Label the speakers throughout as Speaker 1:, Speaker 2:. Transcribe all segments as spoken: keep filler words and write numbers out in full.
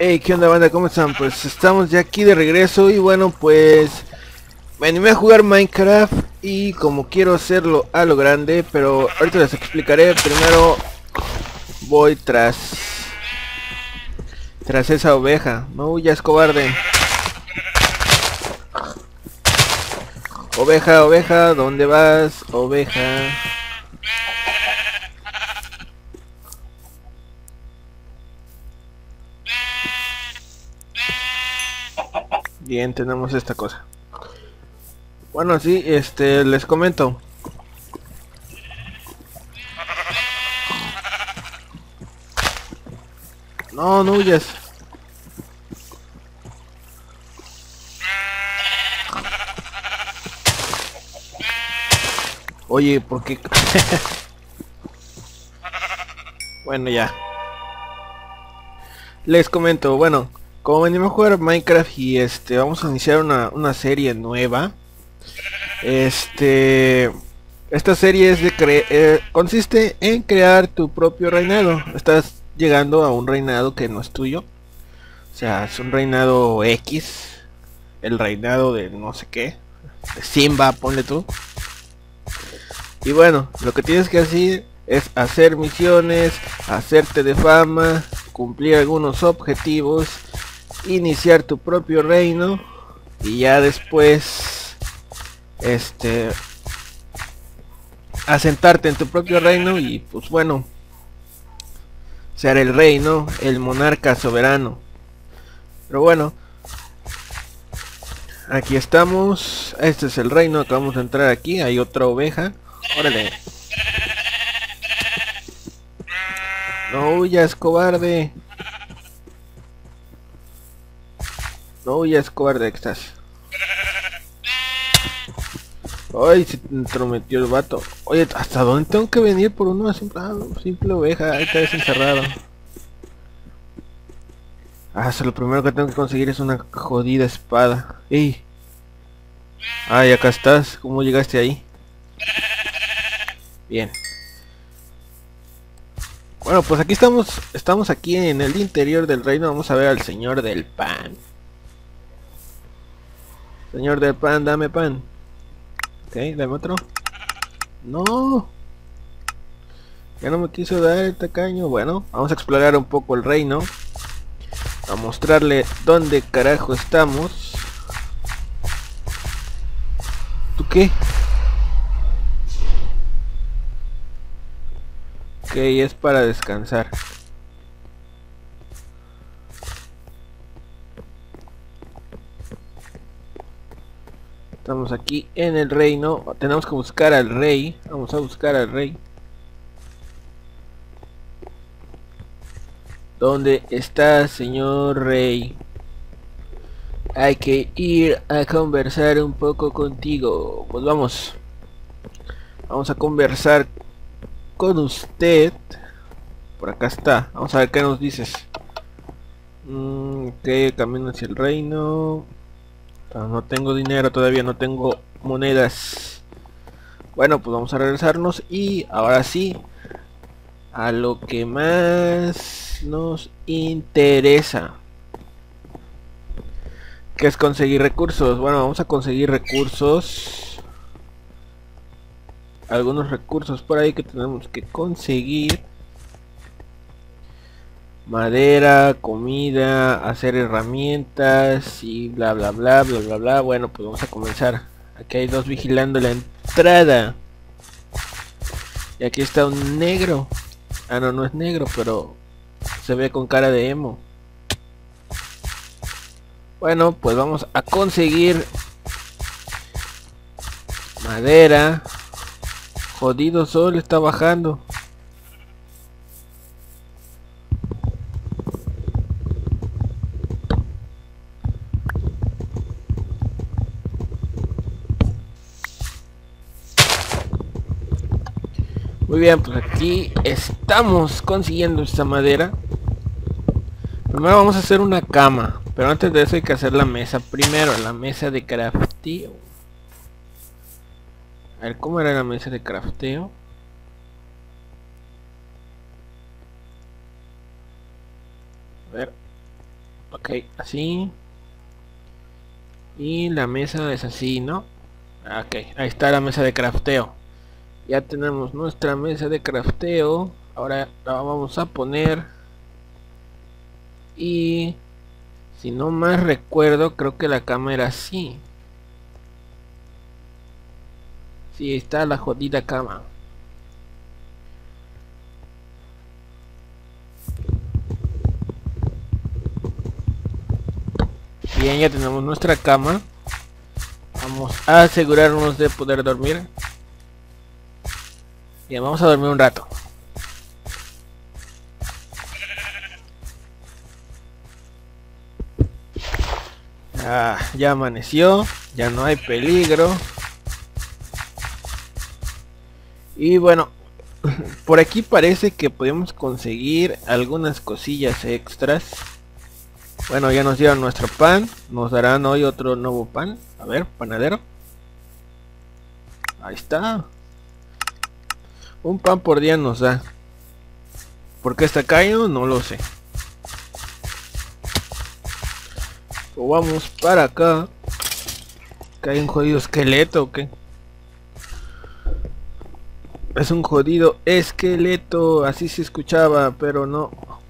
Speaker 1: Hey, ¿qué onda, banda? ¿Cómo están? Pues estamos ya aquí de regreso y bueno, pues me animé a jugar Minecraft y como quiero hacerlo a lo grande, pero ahorita les explicaré. Primero voy tras tras esa oveja. No huyas, cobarde. Oveja, oveja, ¿dónde vas? Oveja. Bien, tenemos esta cosa. Bueno, sí, este, les comento. No, no huyas. Oye, ¿por qué? Bueno, ya. Les comento, bueno, como venimos a jugar Minecraft y este, vamos a iniciar una, una serie nueva. Este, esta serie es de cre eh, consiste en crear tu propio reinado. Estás llegando a un reinado que no es tuyo. O sea, es un reinado X. El reinado de no sé qué. De Simba, ponle tú. Y bueno, lo que tienes que hacer es hacer misiones, hacerte de fama, cumplir algunos objetivos, iniciar tu propio reino y ya después este asentarte en tu propio reino y pues bueno, ser el rey, ¿no? El monarca soberano. Pero bueno, aquí estamos. Este es el reino. Acabamos de entrar aquí. Hay otra oveja. Órale. No huyas, cobarde. No huyas, cobarde, que estás. Ay, se entrometió el vato. Oye, ¿hasta dónde tengo que venir por una simple, ah, simple oveja? Ahí está desencerrado. Ah, so lo primero que tengo que conseguir es una jodida espada. ¡Ey! Ay, acá estás. ¿Cómo llegaste ahí? Bien. Bueno, pues aquí estamos. Estamos aquí en el interior del reino. Vamos a ver al señor del pan. Señor del pan, dame pan. Ok, dame otro. No. Ya no me quiso dar el tacaño. Bueno, vamos a explorar un poco el reino. A mostrarle dónde carajo estamos. ¿Tú qué? Ok, es para descansar. Estamos aquí en el reino. Tenemos que buscar al rey. Vamos a buscar al rey. ¿Dónde está, señor rey? Hay que ir a conversar un poco contigo. Pues vamos. Vamos a conversar con usted. Por acá está. Vamos a ver qué nos dices. Mm, ok, camino hacia el reino. No, no tengo dinero todavía, no tengo monedas. Bueno, pues vamos a regresarnos y ahora sí a lo que más nos interesa, que es conseguir recursos. Bueno, vamos a conseguir recursos. Algunos recursos por ahí que tenemos que conseguir. Madera, comida, hacer herramientas y bla bla bla bla bla bla. Bueno, pues vamos a comenzar. Aquí hay dos vigilando la entrada. Y aquí está un negro. Ah, no, no es negro, pero se ve con cara de emo. Bueno, pues vamos a conseguir madera. Jodido sol está bajando. Muy bien, pues aquí estamos consiguiendo esta madera. Primero vamos a hacer una cama, pero antes de eso hay que hacer la mesa primero, la mesa de crafteo. A ver, ¿cómo era la mesa de crafteo? A ver. Ok, así. Y la mesa es así, ¿no? Ok, ahí está la mesa de crafteo. Ya tenemos nuestra mesa de crafteo. Ahora la vamos a poner. Y si no más recuerdo, creo que la cama era así. Sí, está la jodida cama. Bien, ya tenemos nuestra cama. Vamos a asegurarnos de poder dormir. Bien, vamos a dormir un rato. Ah, ya amaneció, ya no hay peligro. Y bueno, por aquí parece que podemos conseguir algunas cosillas extras. Bueno, ya nos dieron nuestro pan. Nos darán hoy otro nuevo pan. A ver, panadero. Ahí está. Un pan por día nos da. ¿Por qué está caído? No lo sé. O vamos para acá. ¿Que hay un jodido esqueleto o qué? Es un jodido esqueleto. Así se escuchaba, pero no.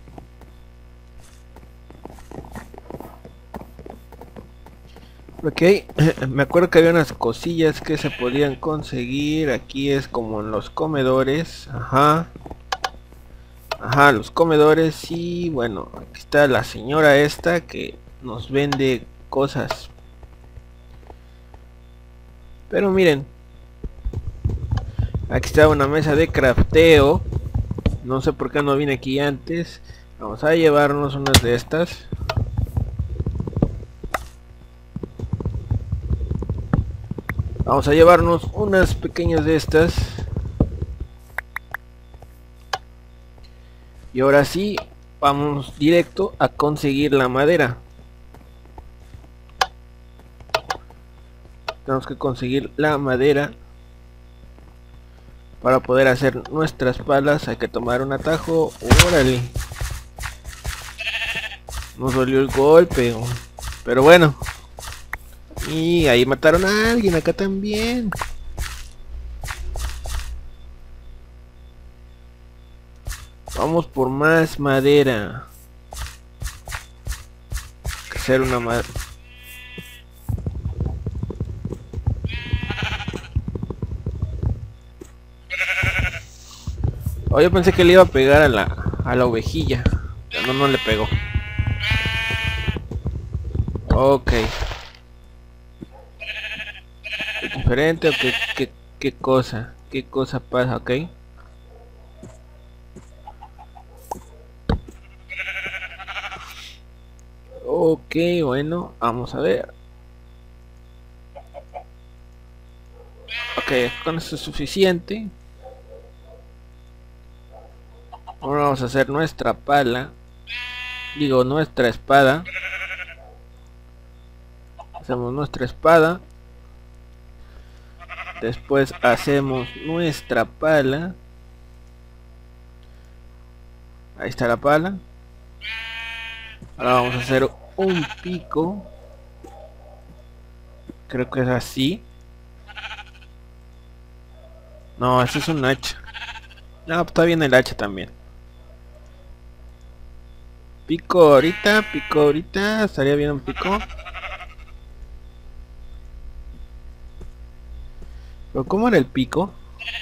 Speaker 1: Ok, me acuerdo que había unas cosillas que se podían conseguir. Aquí es como en los comedores. Ajá. Ajá, los comedores. Y bueno, aquí está la señora esta que nos vende cosas. Pero miren, aquí está una mesa de crafteo. No sé por qué no vine aquí antes. Vamos a llevarnos unas de estas. Vamos a llevarnos unas pequeñas de estas. Y ahora sí, vamos directo a conseguir la madera. Tenemos que conseguir la madera para poder hacer nuestras palas. Hay que tomar un atajo. Órale. Nos dolió el golpe. Pero bueno. Y ahí mataron a alguien. Acá también. Vamos por más madera. Hay que hacer una madera. Oh, yo pensé que le iba a pegar a la, a la ovejilla. Pero no, no le pegó. Ok. ¿Es diferente o qué, qué, qué cosa? ¿Qué cosa pasa? Ok. Ok, bueno, vamos a ver. Ok, con eso es suficiente. Ahora vamos a hacer nuestra pala. Digo, nuestra espada. Hacemos nuestra espada. Después hacemos nuestra pala. Ahí está la pala. Ahora vamos a hacer un pico. Creo que es así. No, ese es un hacha. No, pues está bien el hacha también. Pico ahorita, pico ahorita. Estaría bien un pico. Pero ¿cómo era el pico?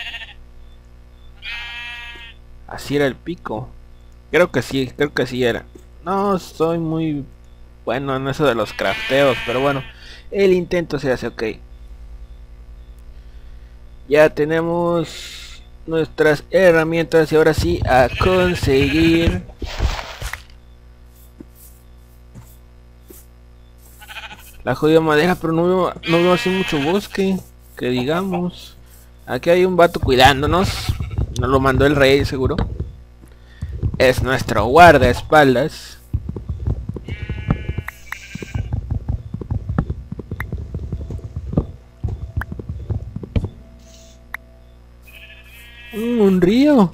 Speaker 1: Así era el pico. Creo que sí, creo que sí era. No soy muy bueno en eso de los crafteos, pero bueno, el intento se hace. Ok. Ya tenemos nuestras herramientas y ahora sí a conseguir la jodida madera, pero no veo, no veo así mucho bosque, que digamos. Aquí hay un vato cuidándonos. Nos lo mandó el rey, seguro. Es nuestro guardaespaldas. Mm, un río.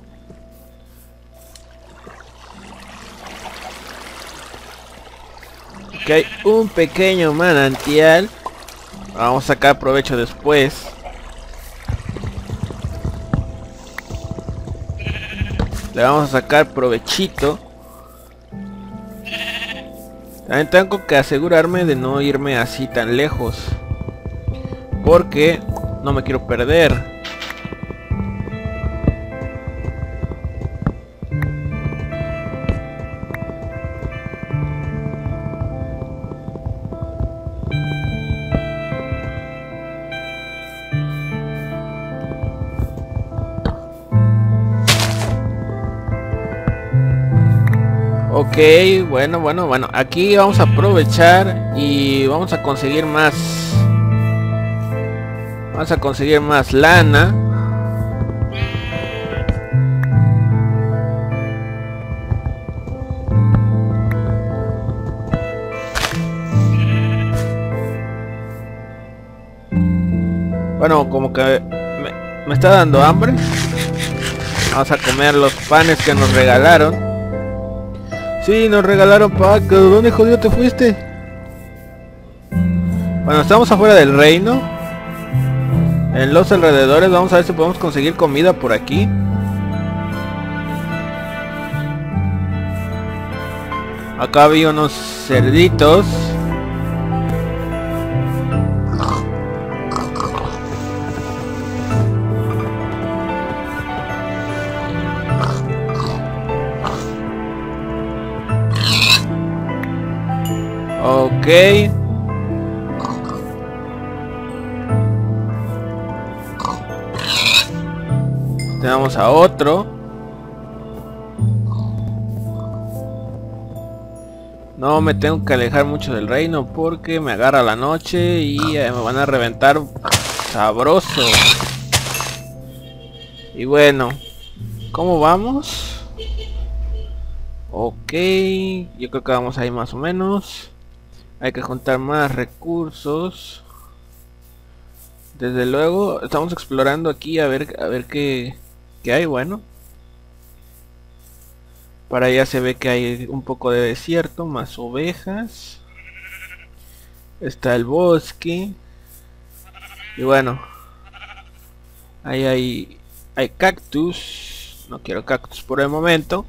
Speaker 1: que hay un pequeño manantial. Vamos a sacar provecho después. Le vamos a sacar provechito. También tengo que asegurarme de no irme así tan lejos, porque no me quiero perder. Ok, bueno, bueno, bueno, aquí vamos a aprovechar y vamos a conseguir más. Vamos a conseguir más lana. Bueno, como que me, me está dando hambre. Vamos a comer los panes que nos regalaron. Sí, nos regalaron pacos. ¿Dónde jodido te fuiste? Bueno, estamos afuera del reino. En los alrededores. Vamos a ver si podemos conseguir comida por aquí. Acá había unos cerditos. Ok. Tenemos a otro. No me tengo que alejar mucho del reino porque me agarra la noche y eh, me van a reventar sabroso. Y bueno, ¿cómo vamos? Ok, yo creo que vamos ahí más o menos. Hay que juntar más recursos. Desde luego, estamos explorando aquí a ver a ver qué, qué hay. Bueno, para allá se ve que hay un poco de desierto, más ovejas. Está el bosque. Y bueno, ahí hay, hay cactus. No quiero cactus por el momento.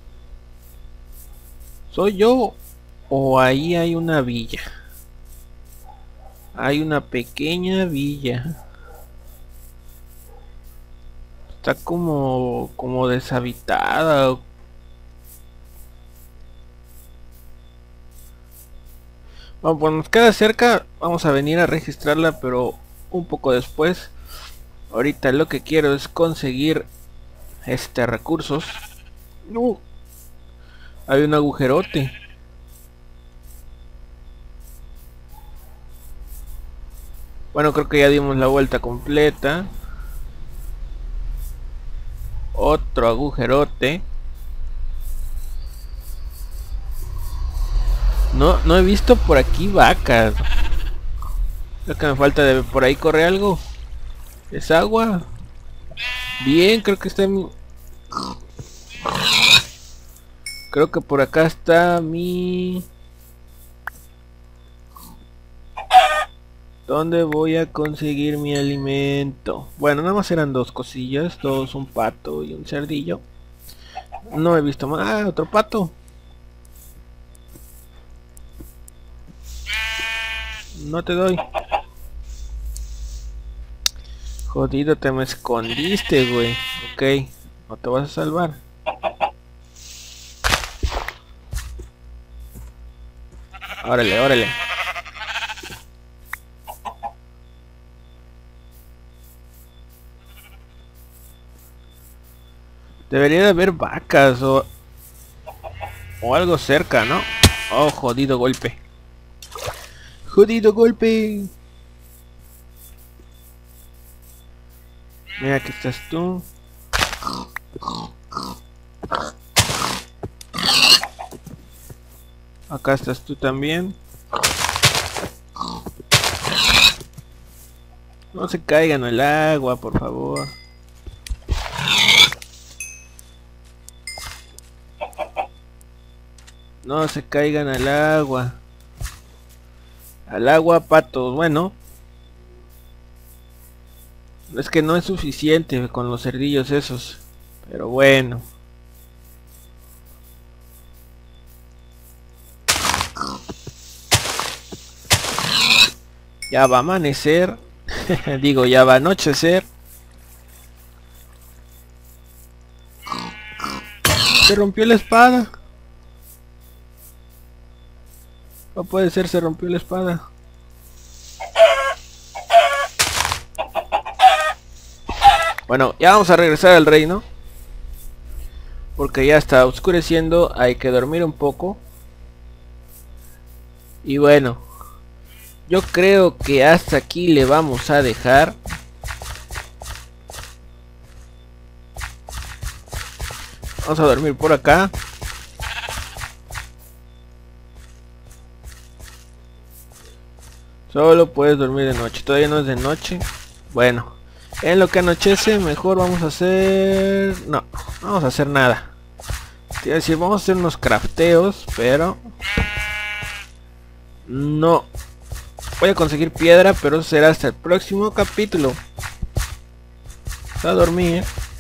Speaker 1: ¿Soy yo o ahí hay una villa? Hay una pequeña villa. Está como como deshabitada. Bueno, pues nos queda cerca. Vamos a venir a registrarla, pero un poco después. Ahorita lo que quiero es conseguir este recursos. No. Hay un agujerote. Bueno, creo que ya dimos la vuelta completa. Otro agujerote. No, no he visto por aquí vacas. Creo que me falta de por ahí corre algo. ¿Es agua? Bien, creo que está en mi... Creo que por acá está mi... ¿Dónde voy a conseguir mi alimento? Bueno, nada más eran dos cosillas. Dos, un pato y un cerdillo. No he visto más. Ah, otro pato. No te doy. Jodido, te me escondiste, güey. Ok, no te vas a salvar. Órale, órale. Debería de haber vacas o... O algo cerca, ¿no? Oh, jodido golpe. Jodido golpe. Mira, aquí estás tú. Acá estás tú también. No se caigan en el agua, por favor. No se caigan al agua. Al agua, patos. Bueno, es que no es suficiente con los cerdillos esos, pero bueno. Ya va a amanecer. Digo, ya va a anochecer. Se rompió la espada. No puede ser, se rompió la espada. Bueno, ya vamos a regresar al reino, porque ya está oscureciendo, hay que dormir un poco. Y bueno, yo creo que hasta aquí le vamos a dejar. Vamos a dormir por acá. Solo puedes dormir de noche, todavía no es de noche. Bueno, en lo que anochece mejor vamos a hacer... No, no vamos a hacer nada. Te iba a decir, vamos a hacer unos crafteos, pero... No. Voy a conseguir piedra, pero será hasta el próximo capítulo. A dormir.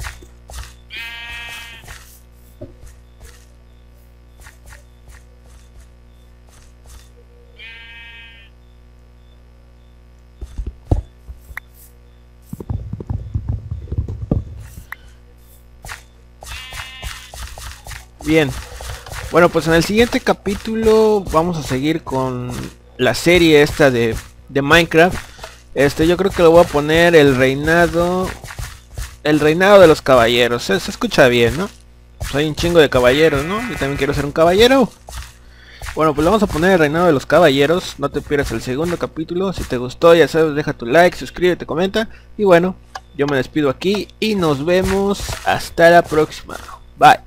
Speaker 1: Bien. Bueno, pues en el siguiente capítulo vamos a seguir con la serie esta de, de Minecraft. Este, yo creo que lo voy a poner el reinado... El reinado de los caballeros. Se, se escucha bien, ¿no? Soy un chingo de caballeros, ¿no? Yo también quiero ser un caballero. Bueno, pues le vamos a poner el reinado de los caballeros. No te pierdas el segundo capítulo. Si te gustó, ya sabes, deja tu like, suscríbete, comenta. Y bueno, yo me despido aquí y nos vemos hasta la próxima. Bye.